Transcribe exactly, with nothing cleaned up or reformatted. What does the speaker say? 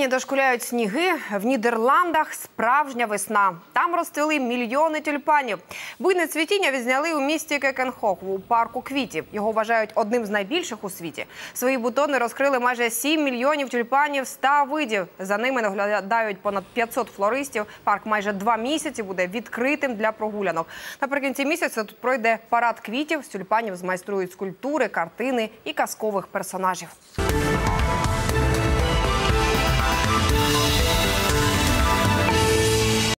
Україні дошкуляють сніги, в Нідерландах справжня весна. Там розцвіли мільйони тюльпанів. Буйне цвітіння відзняли у місті Кекенхоф у парку квітів. Його вважають одним з найбільших у світі. Свої бутони розкрили майже сім мільйонів тюльпанів ста видів. За ними наглядають понад п'ятсот флористів. Парк майже два місяці буде відкритим для прогулянок. Наприкінці місяця тут пройде парад квітів. З тюльпанів змайструють скульптури, картини і казкових персонажів.